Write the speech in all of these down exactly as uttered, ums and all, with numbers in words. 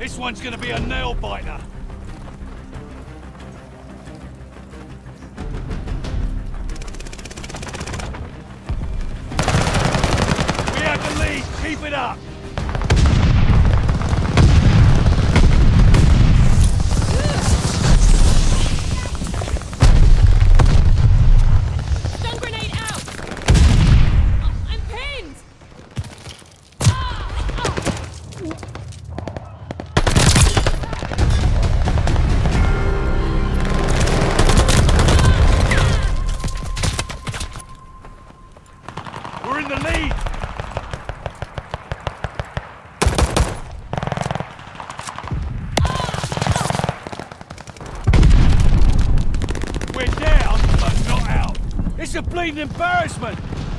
This one's gonna be a nail-biter. We have the lead. Keep it up. We're in the lead! We're down, but not out. It's a bleeding embarrassment!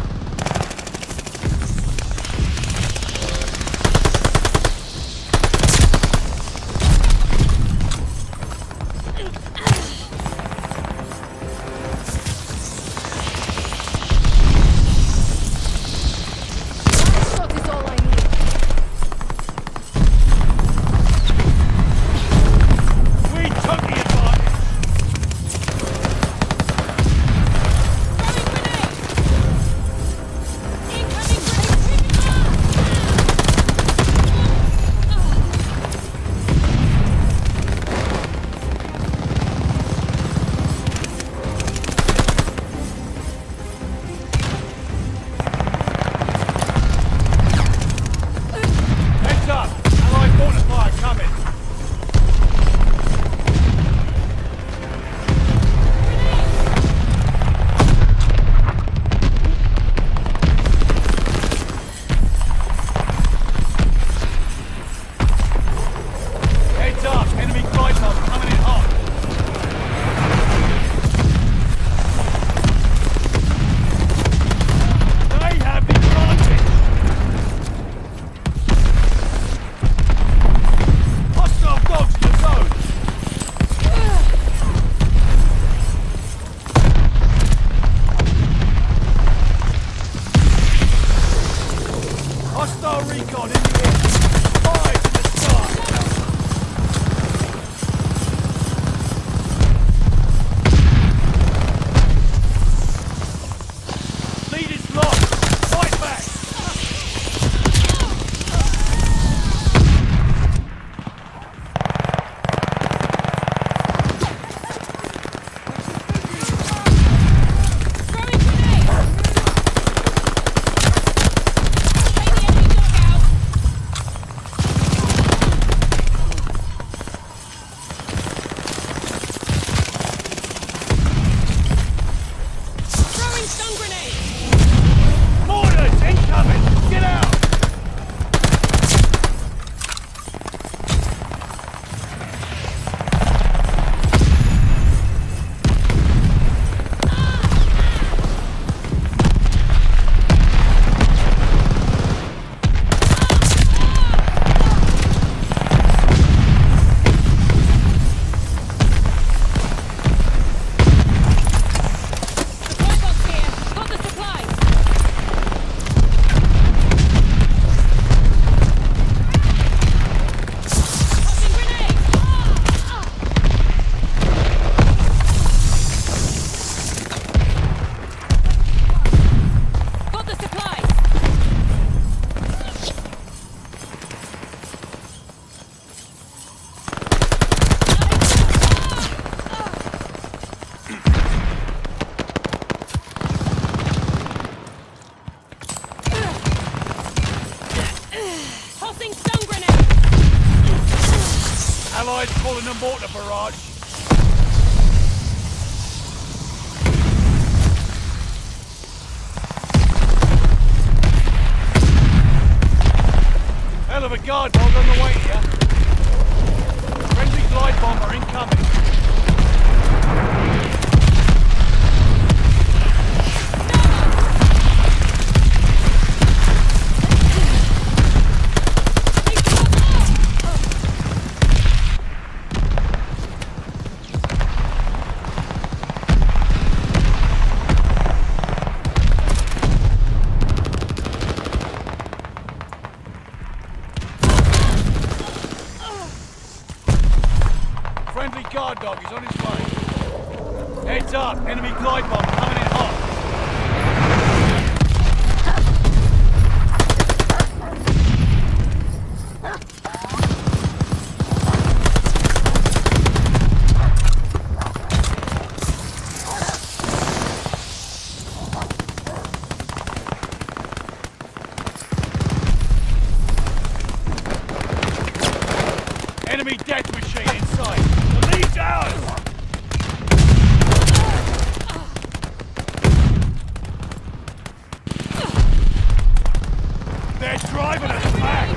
Hostile recon in the air. Fire to the sky. Lead is lost. Fight back. Allies calling a mortar barrage. Hell of a guard dog on the way here. Friendly glide bomber incoming. Ugh! Friendly guard dog is on his way. Heads up, enemy glide bomb coming in hot. Enemy death machine inside. The lead's ours! They're driving us back!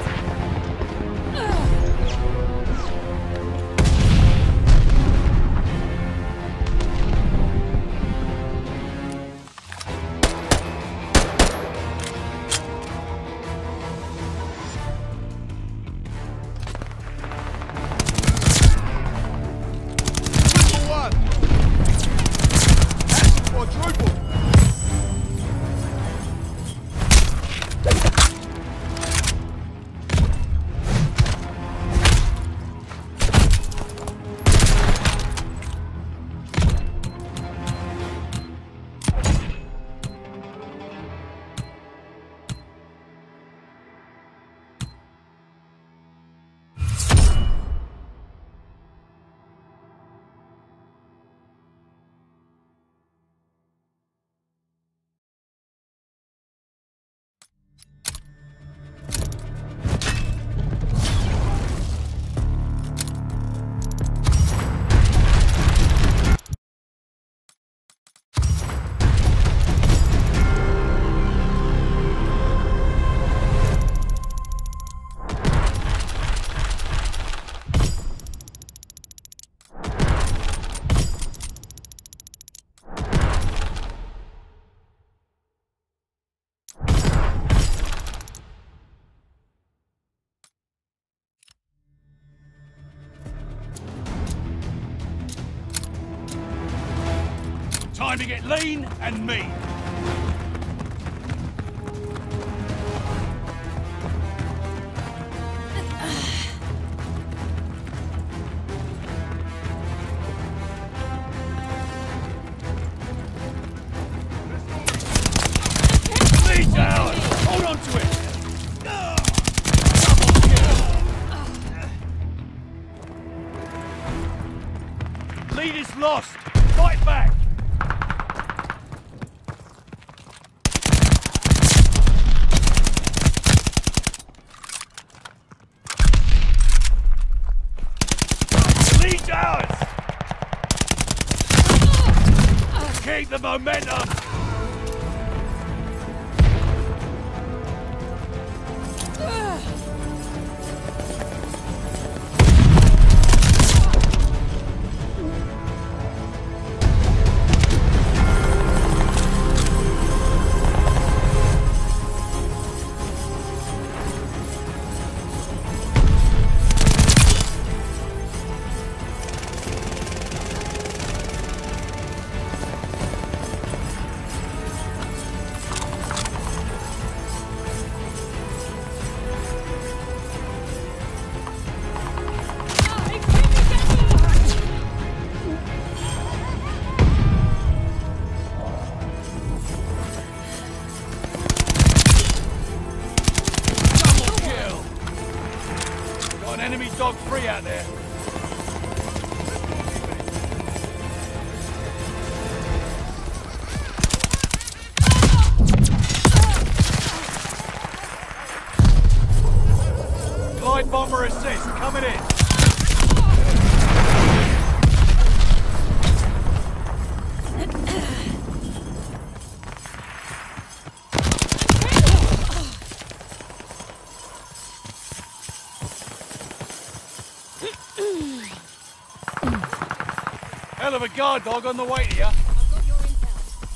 Time to get lean and mean. Lead's ours! Hold on to it! Double kill! Lead is lost! Fight back! Ours! Keep the momentum! Enemy dog free out there. Glide bomber assist coming in. Hell of a guard dog on the way to you. I've got your intel.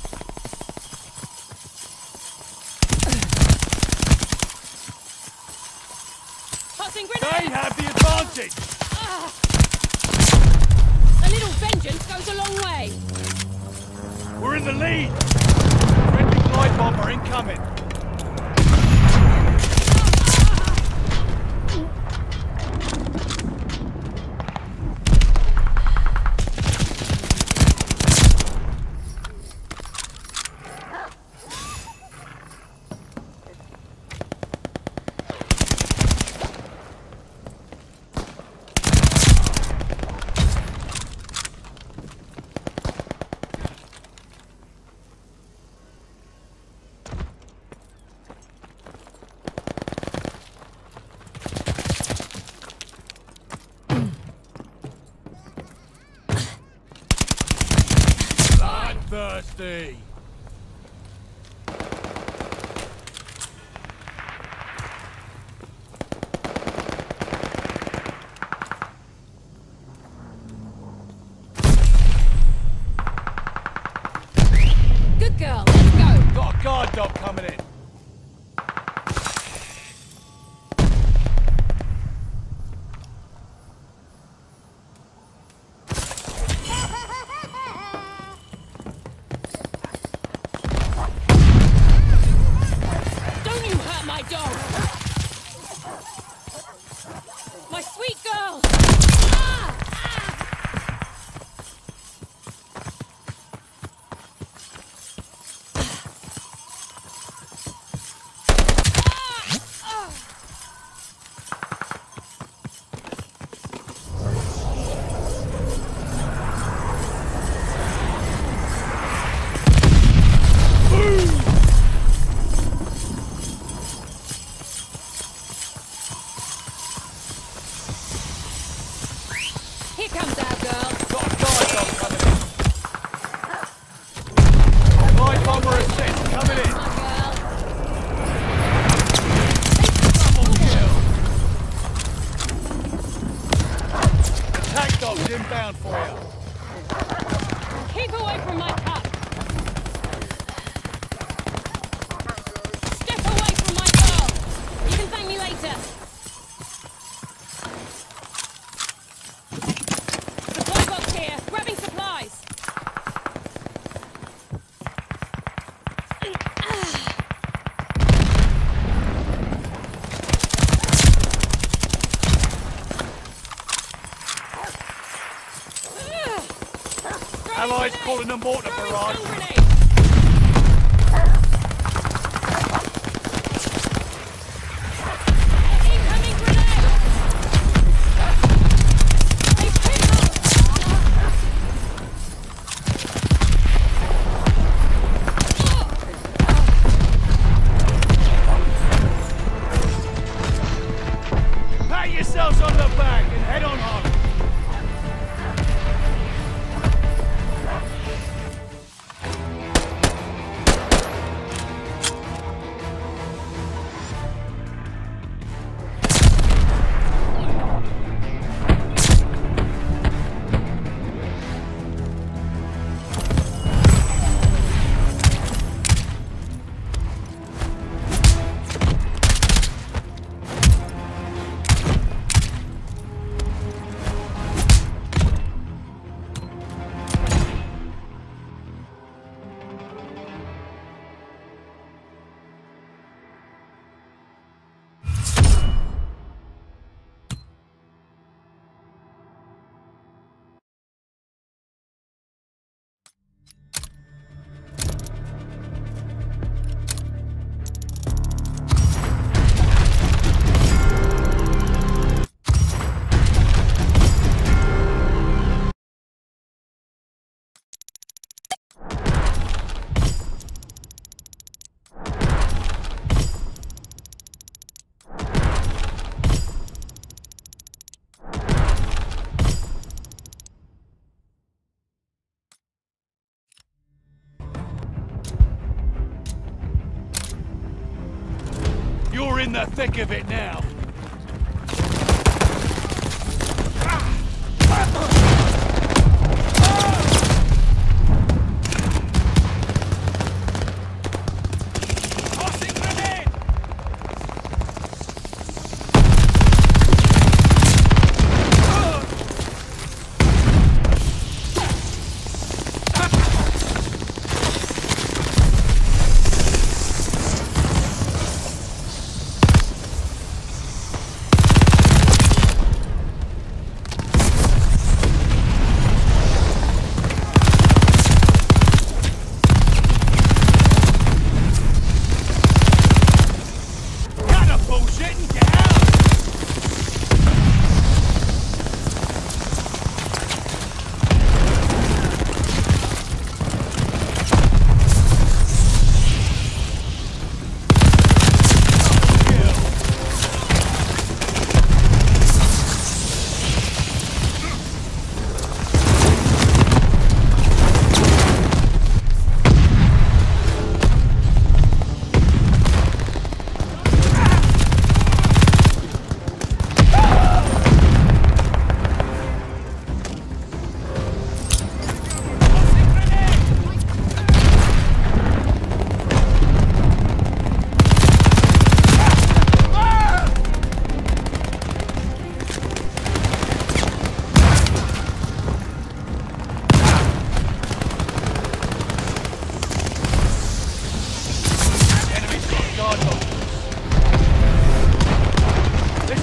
Tossing grenade! They have the advantage! Ah. A little vengeance goes a long way. We're in the lead! Friendly glide bomber incoming. thirsty. Good girl, let's go. Got a guard dog coming in. Don't you hurt my dog. My sweet girl. Ah! Here comes our girl. Got a guard dog coming in. Light bomber assist coming in. My girl. Double kill. Attack dog's inbound for you. Keep away from my pup. Step away from my girl. You can thank me later. Supply box here. Grabbing supplies. Allies calling a mortar barrage. Stun grenade. Incoming grenade. They've picked up. Pat yourselves on the back and head on home. You're in the thick of it now. Tossing grenade!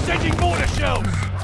Sending mortar shells!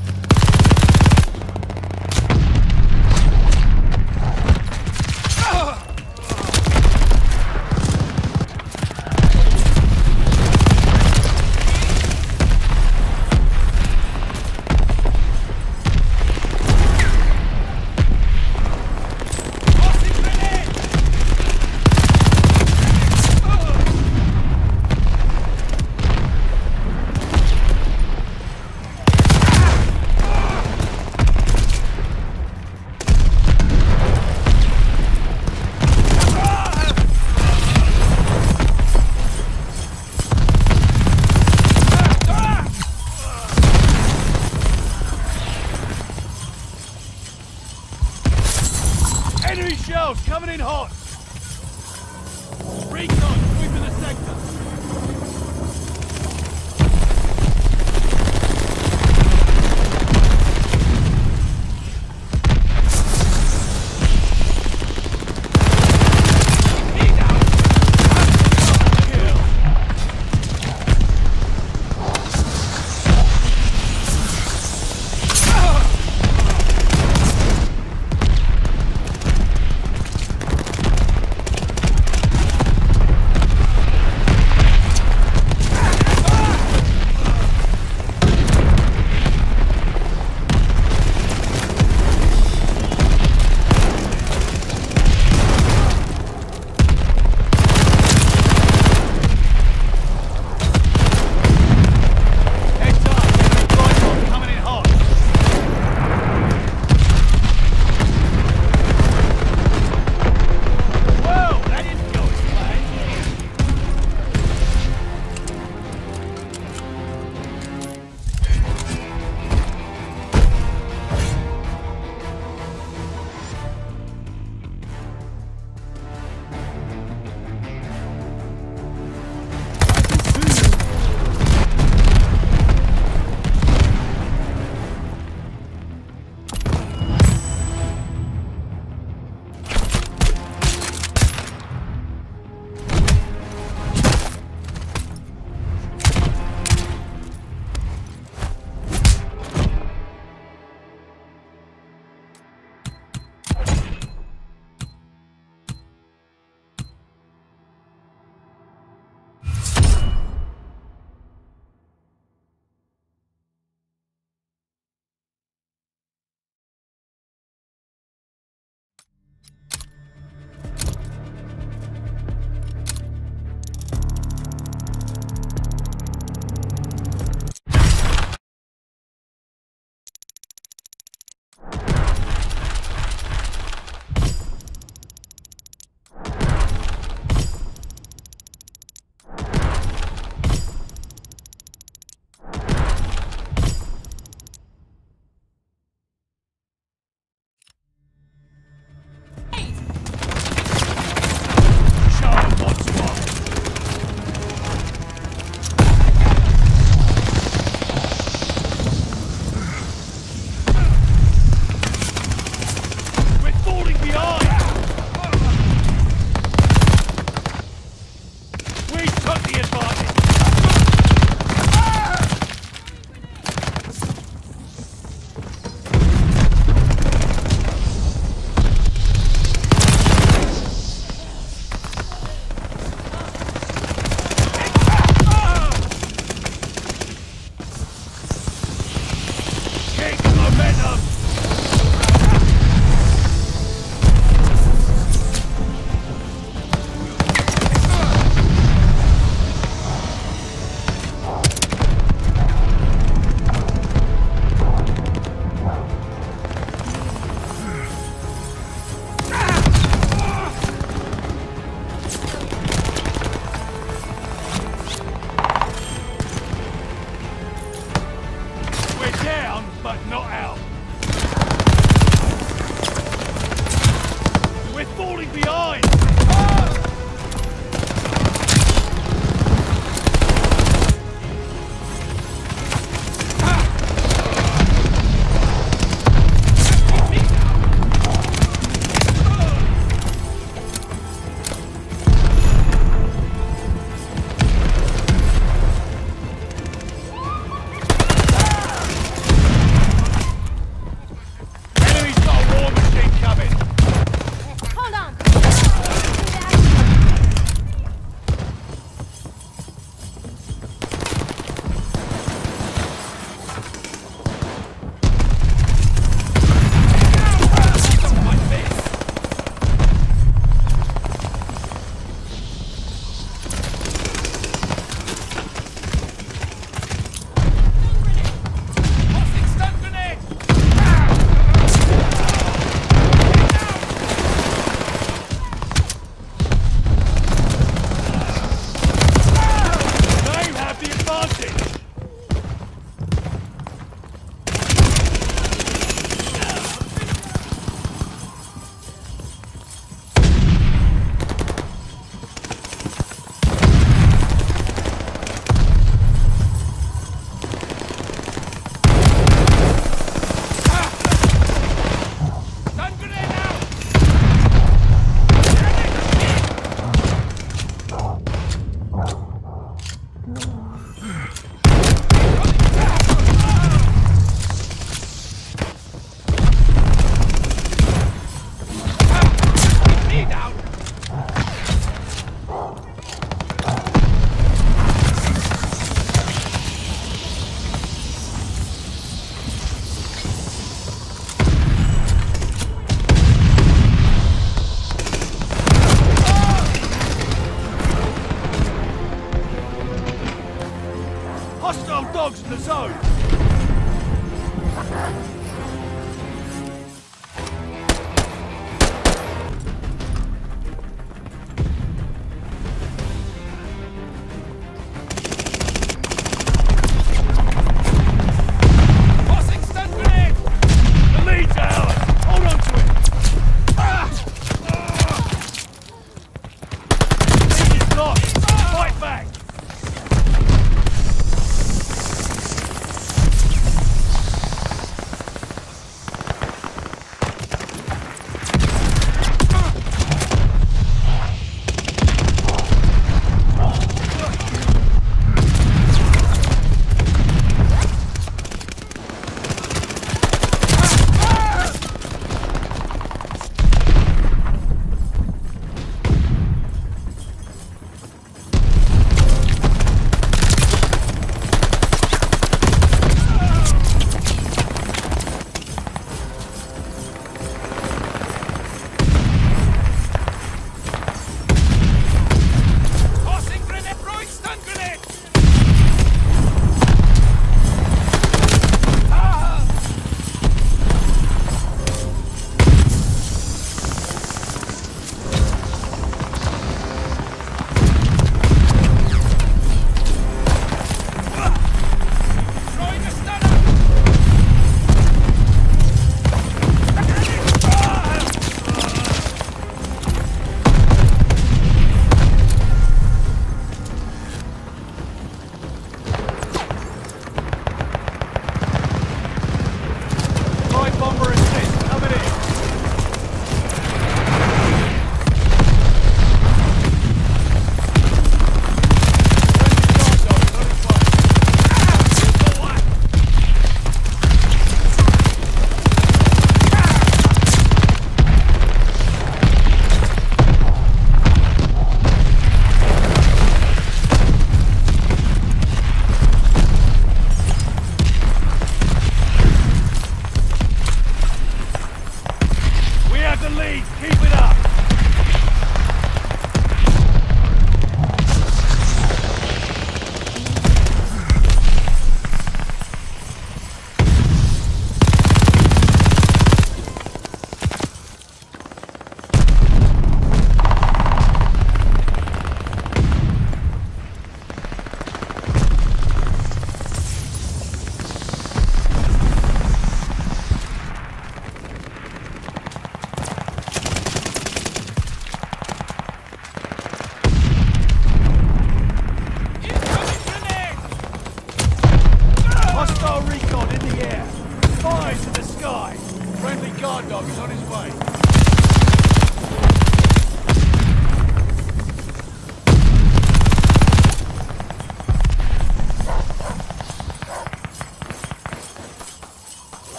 Enemy shells coming in hot! Recon sweeping the sector!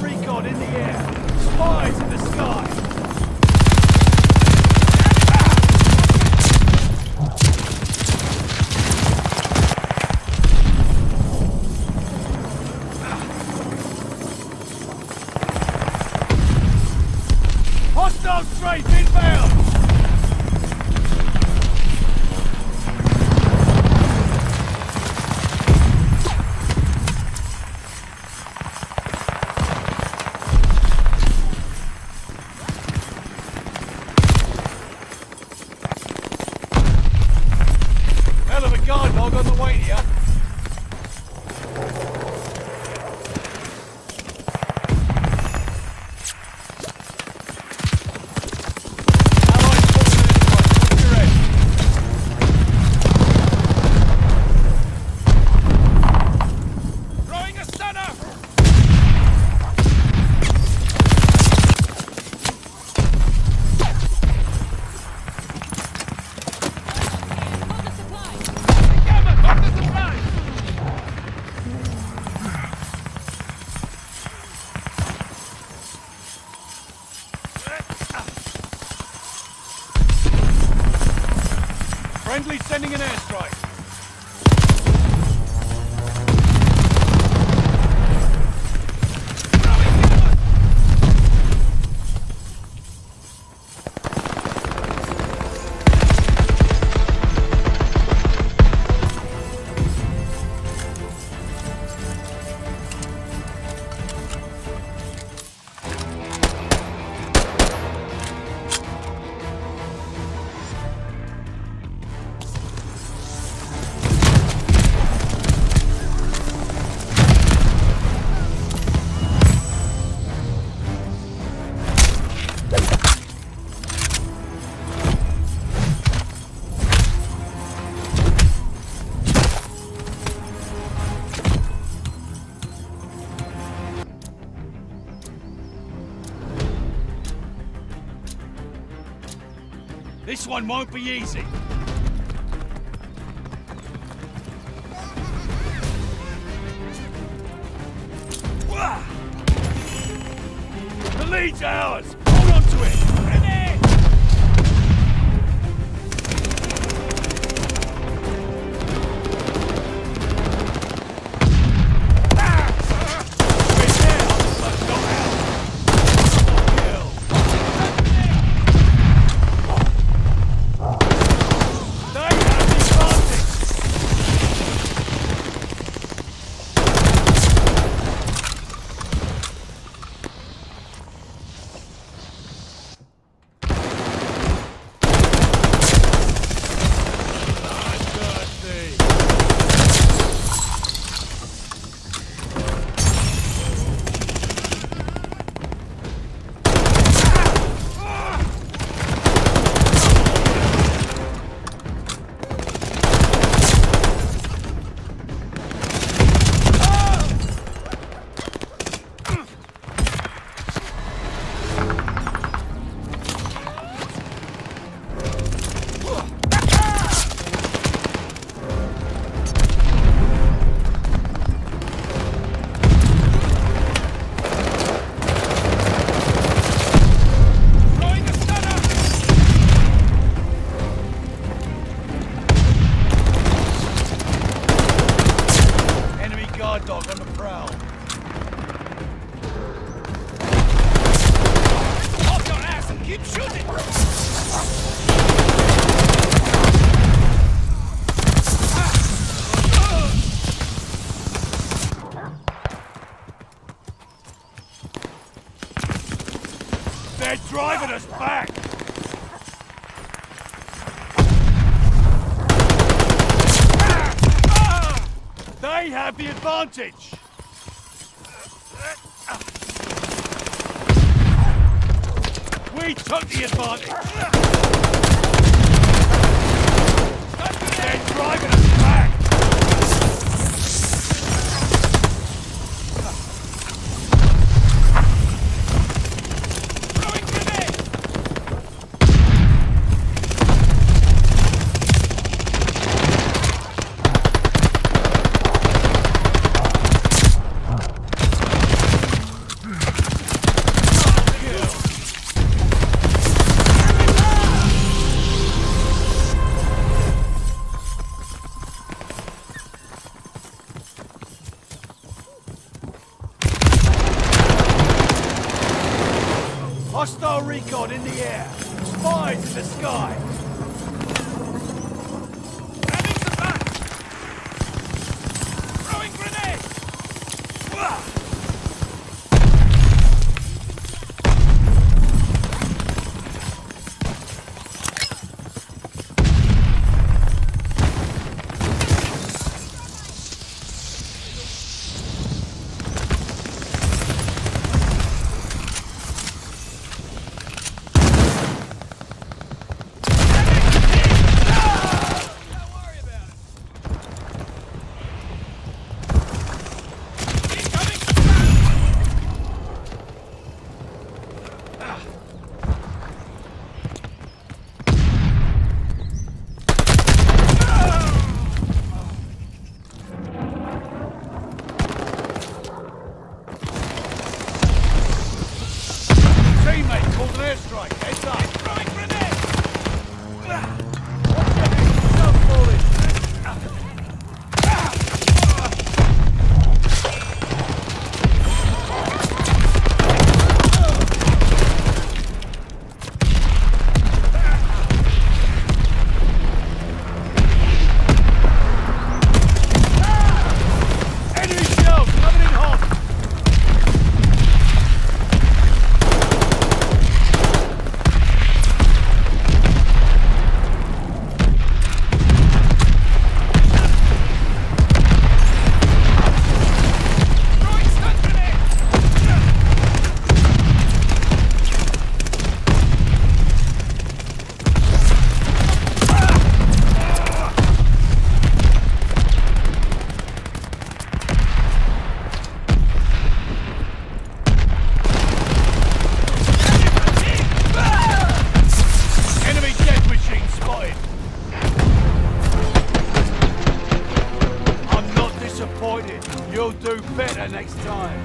recon in the air. Spies in the sky. Hostile strafe inbound! Hell of a guard dog on the way here. Friendly sending an airstrike. This one won't be easy. The lead's ours! Hold on to it! Ready! We're down, but not out. Kill. They have the advantage! Guard dog on the prowl. Hold your ass and keep shooting! They're driving us back! They have the advantage! We took the advantage! They're driving us back! Throwing grenade! Hostile recon in the air. Spies in the sky. Having some back. Throwing grenade. Wah! You'll do better next time.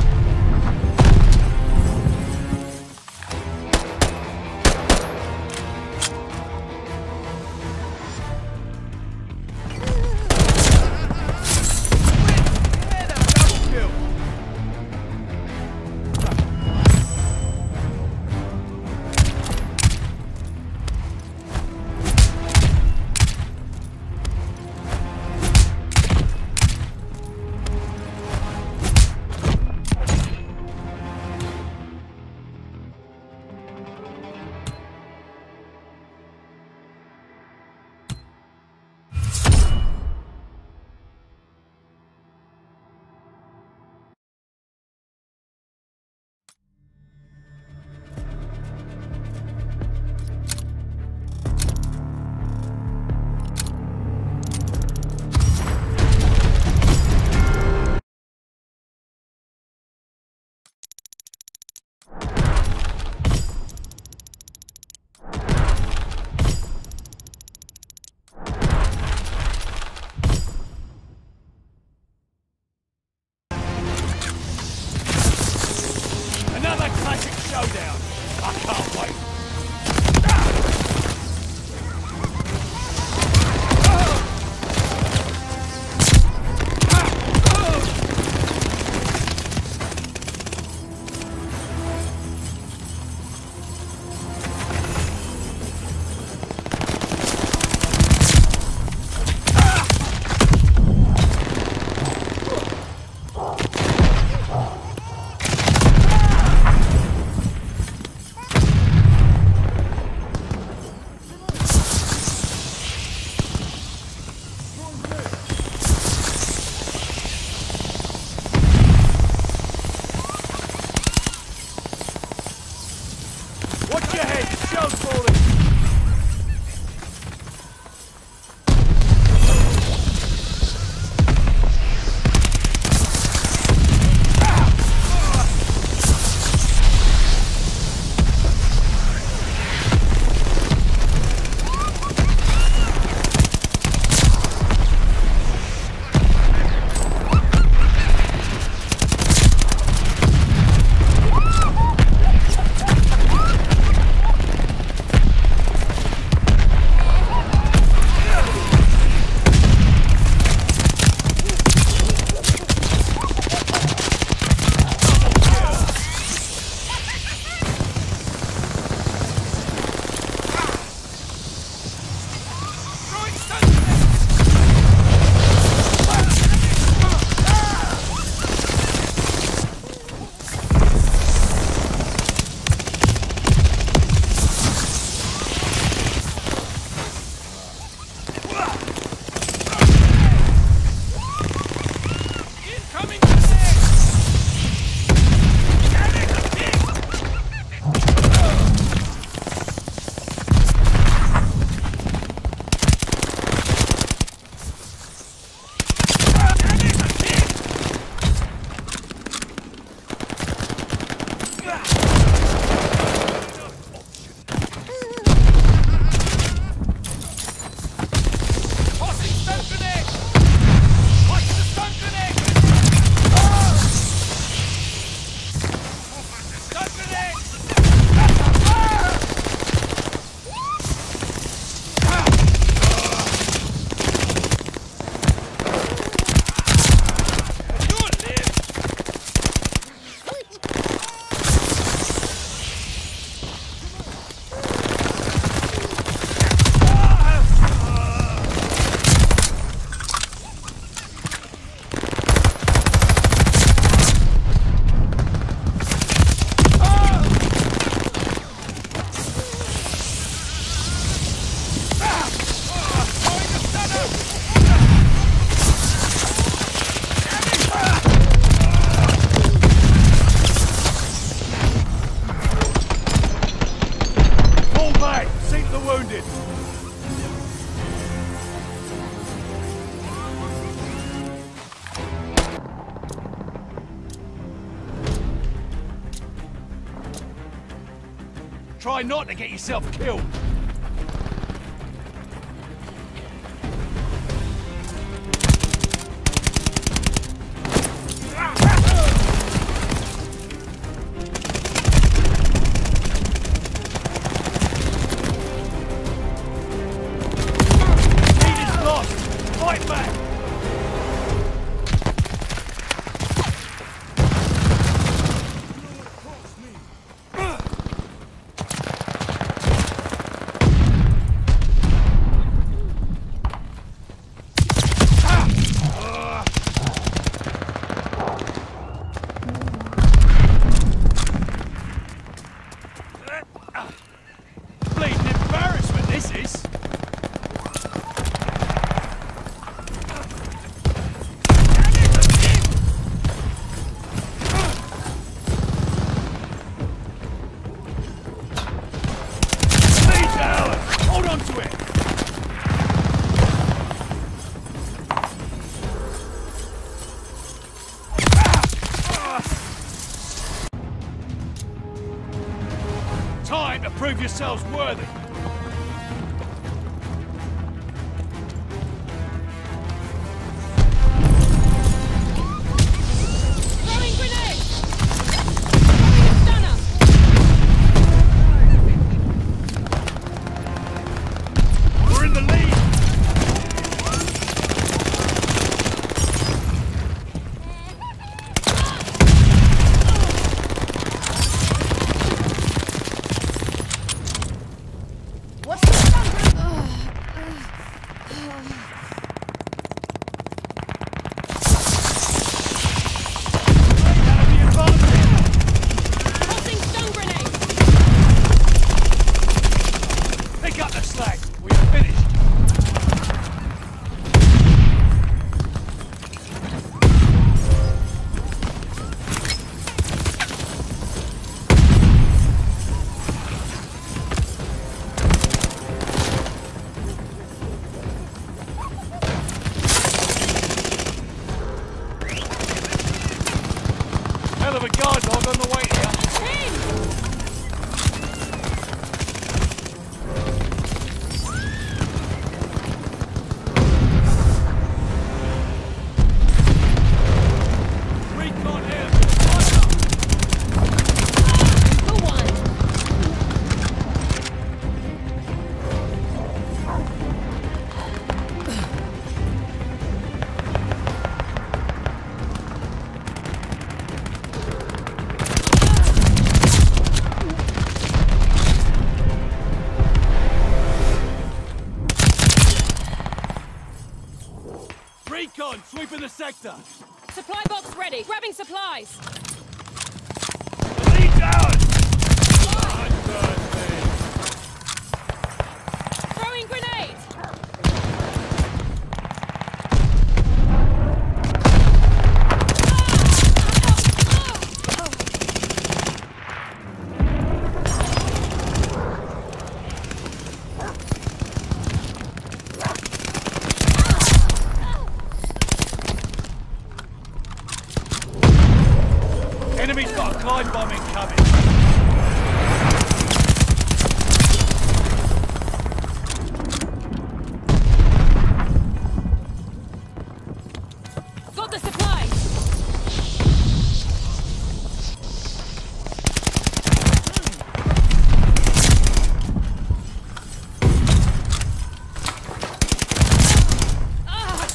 Showdown! I can't wait! Watch your head, the shell's falling! Try not to get yourself killed. Lead is lost. Fight back. Bleeding embarrassment, this is. Lead down! Hold on to it! Time to prove yourselves worthy. Throwing grenade! Throwing a stunner! We're in the lead. What's the stunner? That'll be advantage. Tossing stun grenade! Pick up the slack. We are finished. Hell of a guard dog on the way here. Pin! Recon here. For one! Recon, sweeping the sector. Supply box ready. Grabbing supplies. The lead's ours. Throwing grenade! Enemy's got a Clyde bomb incoming. Got the supplies! Ah!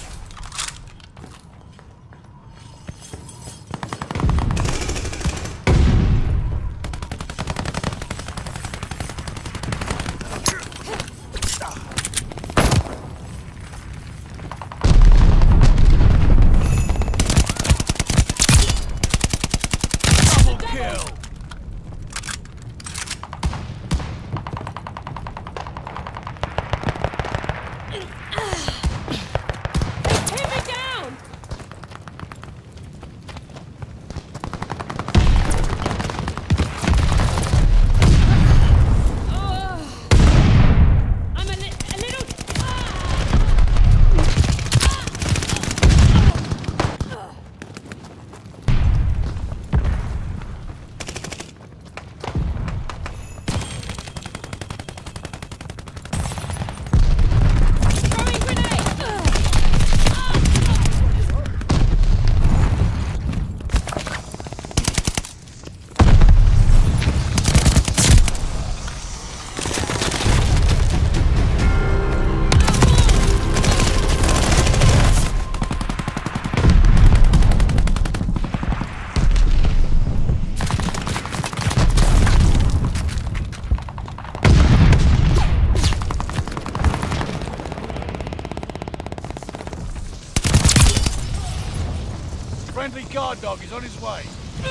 friendly guard dog is on his way.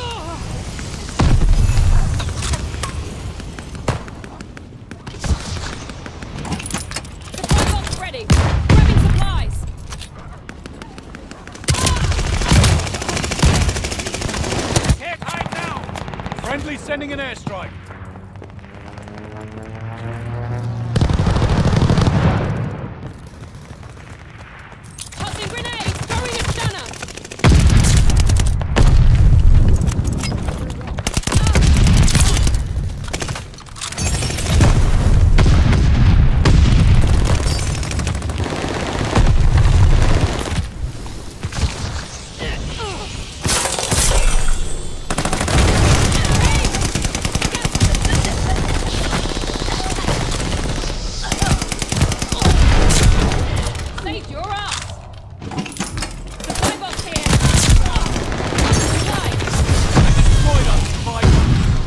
Supply box ready. Grabbing supplies. Hit high now! Friendly sending an airstrike. Tossing grenades. Throwing a stunner. Saved your ass. Supply box here. Supply. Destroyed us, fighter.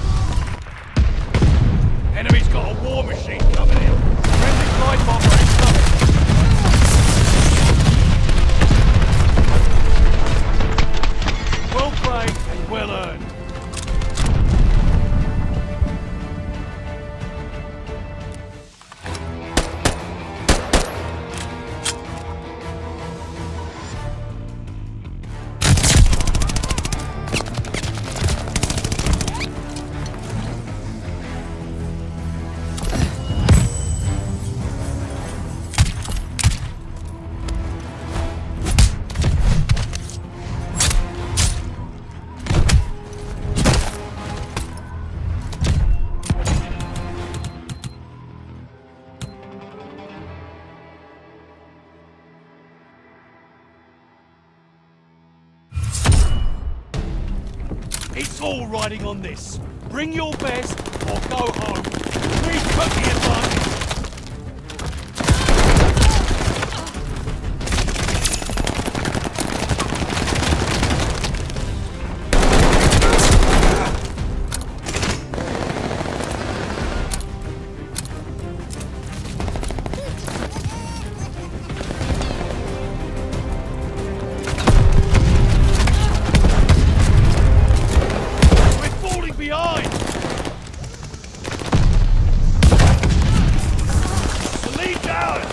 Enemy's got a war machine coming in. Friendly glide bomber incoming. Well played and well earned. It's all riding on this. Bring your best or go home. Please put the advantage. We're falling behind. The lead's ours.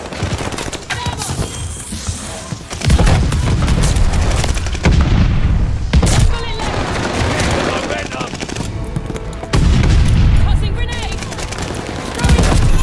Bullet left. Here's the momentum. Tossing grenade. Throwing.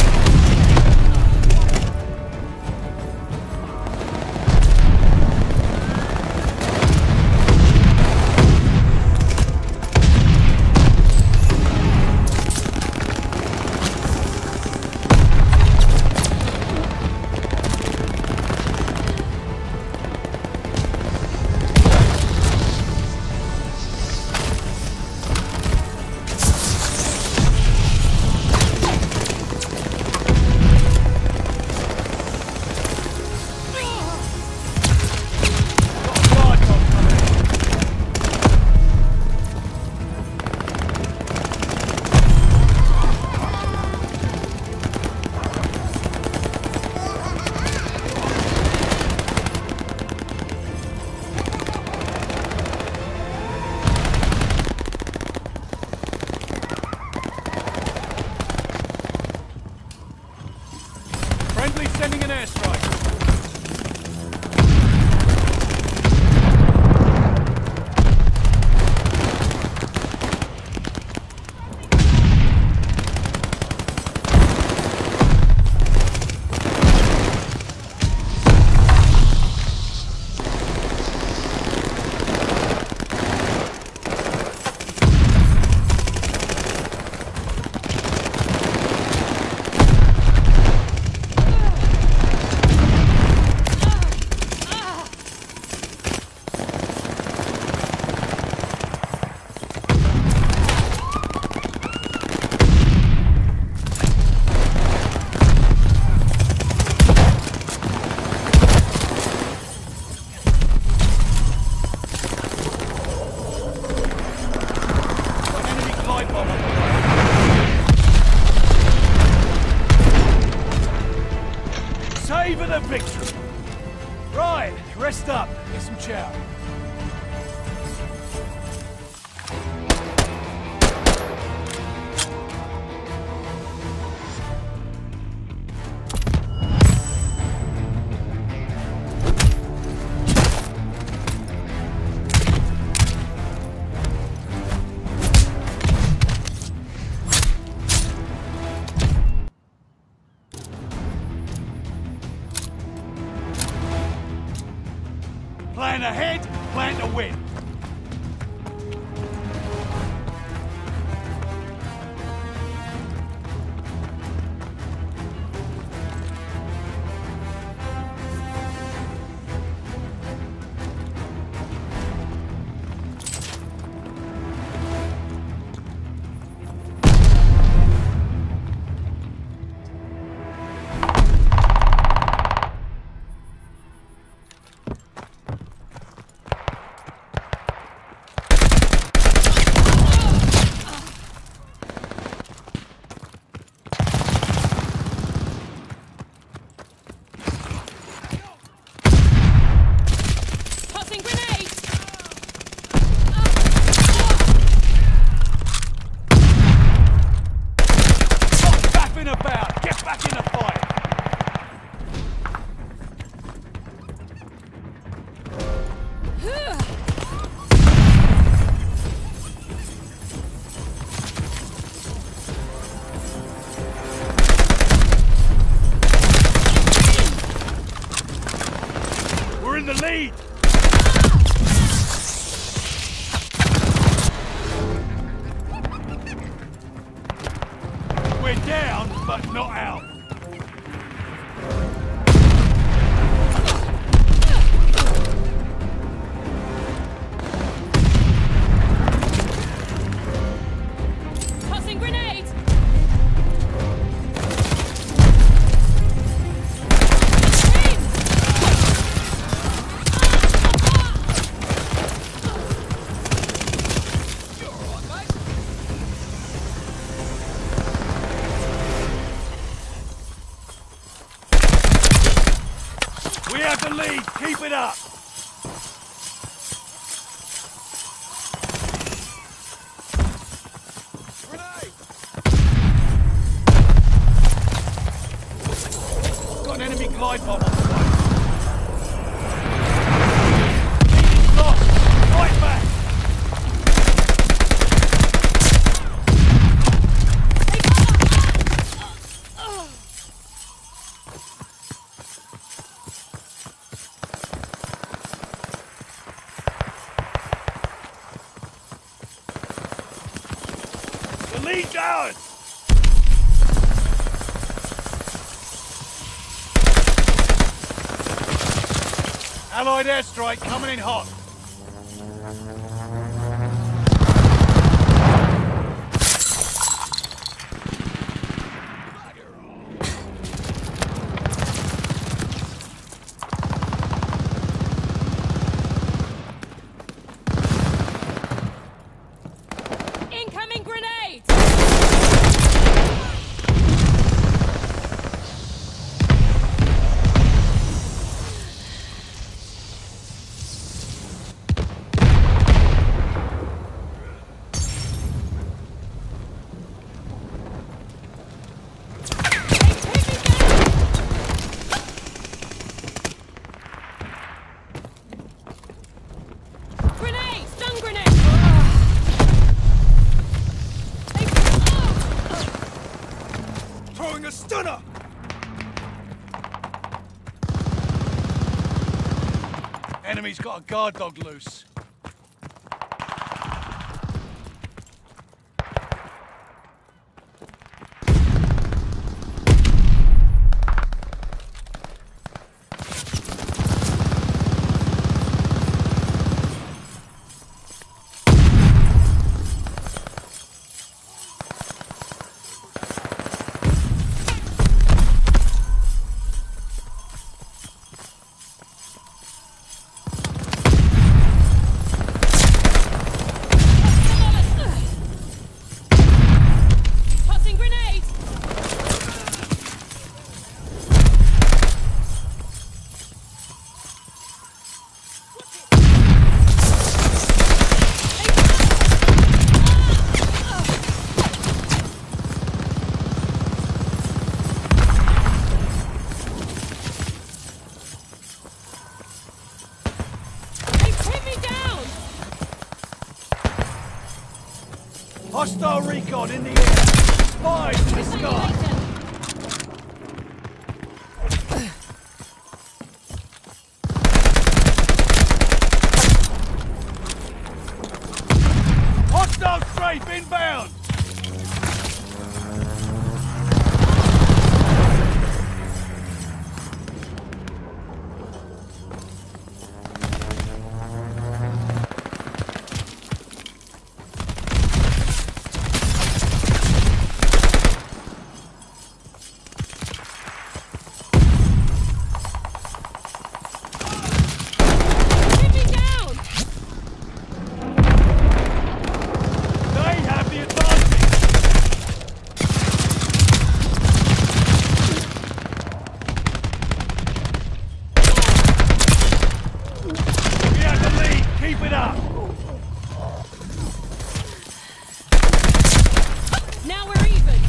Guard dog coming in. Friendly sending an airstrike. Enemy glide bomb on the way. Savor the victory. Right, rest up, get some chow. lead! We're down, but not out. Tossing grenades! We have the lead, keep it up! Grenade! Got an enemy glide bomb on the way. Lead is lost! Fight back! The lead's ours! Allied airstrike coming in hot. Incoming grenades! Grenade! Stun grenade! Throwing a stunner! Enemy's got a guard dog loose. Tossing grenade! They pin me down! Hostile recon in the air. Spies in the sky. Hostile strafe inbound. Pin me down! They have the advantage. We have the lead. Keep it up. Now we're even!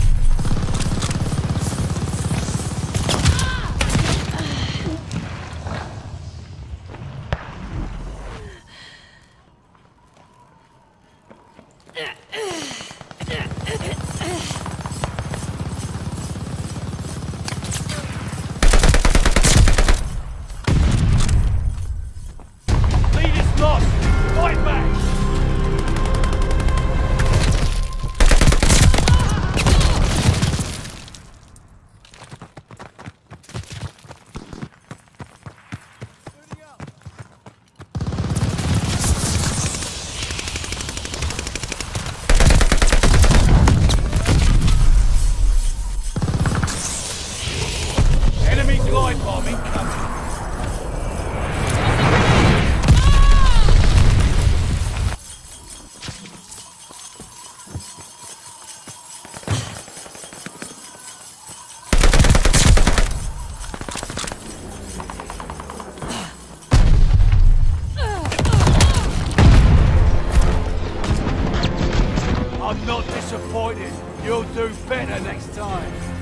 Disappointed. You'll do better next time.